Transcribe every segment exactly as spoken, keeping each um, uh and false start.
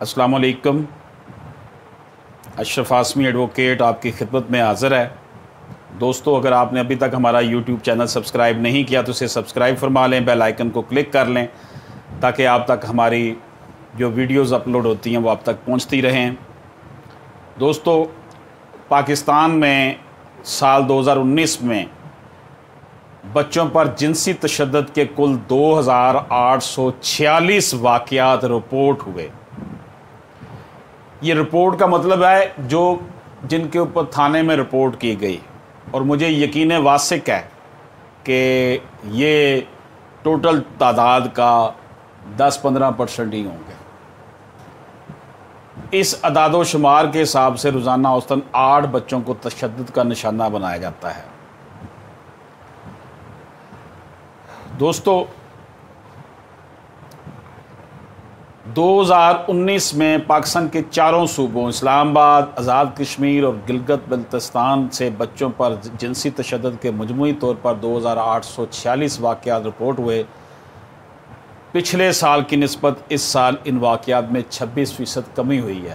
अस्सलाम वालेकुम। अशरफ आसमी एडवोकेट आपकी खिदमत में हाज़िर है। दोस्तों, अगर आपने अभी तक हमारा यूट्यूब चैनल सब्सक्राइब नहीं किया तो इसे सब्सक्राइब फरमा लें, बेल आइकन को क्लिक कर लें ताकि आप तक हमारी जो वीडियोज़ अपलोड होती हैं वो आप तक पहुंचती रहें। दोस्तों, पाकिस्तान में साल दो हज़ार उन्नीस में बच्चों पर जिनसी तशद्दुद के कुल दो हज़ार आठ सौ छियालीस वाक़यात रिपोर्ट हुए। ये रिपोर्ट का मतलब है जो जिनके ऊपर थाने में रिपोर्ट की गई, और मुझे यकीन वासिक है कि ये टोटल तादाद का दस पंद्रह परसेंट ही होंगे। इस अदादो शुमार के हिसाब से रोज़ाना औसतन आठ बच्चों को तशद्दुद का निशाना बनाया जाता है। दोस्तों, दो हज़ार उन्नीस में पाकिस्तान के चारों सूबों इस्लामाबाद, आज़ाद कश्मीर और गिलगित बल्तिस्तान से बच्चों पर जिनसी तशद्दुद के मजमूई तौर पर दो हज़ार आठ सौ छियालीस वाक़यात रिपोर्ट हुए। पिछले साल की निस्बत इस साल इन वाक़यात में छब्बीस फ़ीसद कमी हुई है।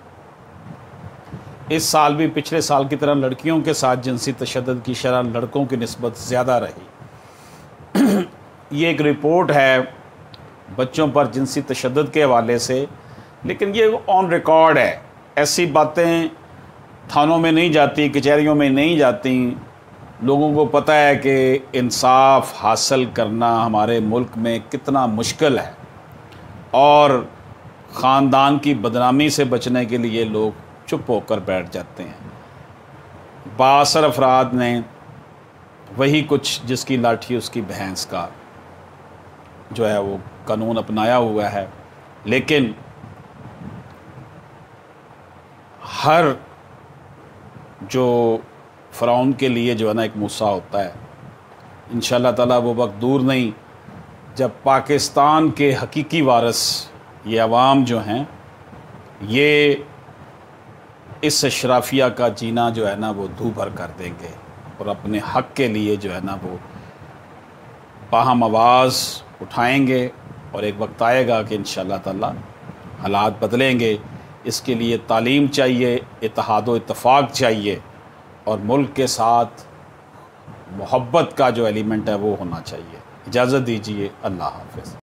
इस साल भी पिछले साल की तरह लड़कियों के साथ जिनसी तशद्दुद की शरह लड़कों की निस्बत ज़्यादा रही। ये एक रिपोर्ट है बच्चों पर जिनसी तशद्दुद के हवाले से, लेकिन ये ऑन रिकॉर्ड है। ऐसी बातें थानों में नहीं जाती, कचहरियों में नहीं जाती। लोगों को पता है कि इंसाफ हासिल करना हमारे मुल्क में कितना मुश्किल है, और ख़ानदान की बदनामी से बचने के लिए लोग चुप होकर बैठ जाते हैं। बासर अफराद ने वही कुछ जिसकी लाठी उसकी भैंस का जो है वो कानून अपनाया हुआ है, लेकिन हर जो फ़िरौन के लिए जो है ना एक मूसा होता है। इंशाअल्लाह ताला वो वक्त दूर नहीं जब पाकिस्तान के हकीकी वारिस ये अवाम जो हैं ये इस अशराफिया का जीना जो है ना वो दू भर कर देंगे, और अपने हक़ के लिए जो है ना वो बाहम आवाज़ उठाएंगे, और एक वक्त आएगा कि इंशाअल्लाह ताला हालात बदलेंगे। इसके लिए तालीम चाहिए, इत्तेहाद व इत्तेफाक चाहिए, और मुल्क के साथ मोहब्बत का जो एलिमेंट है वो होना चाहिए। इजाज़त दीजिए। अल्लाह हाफ़िज़।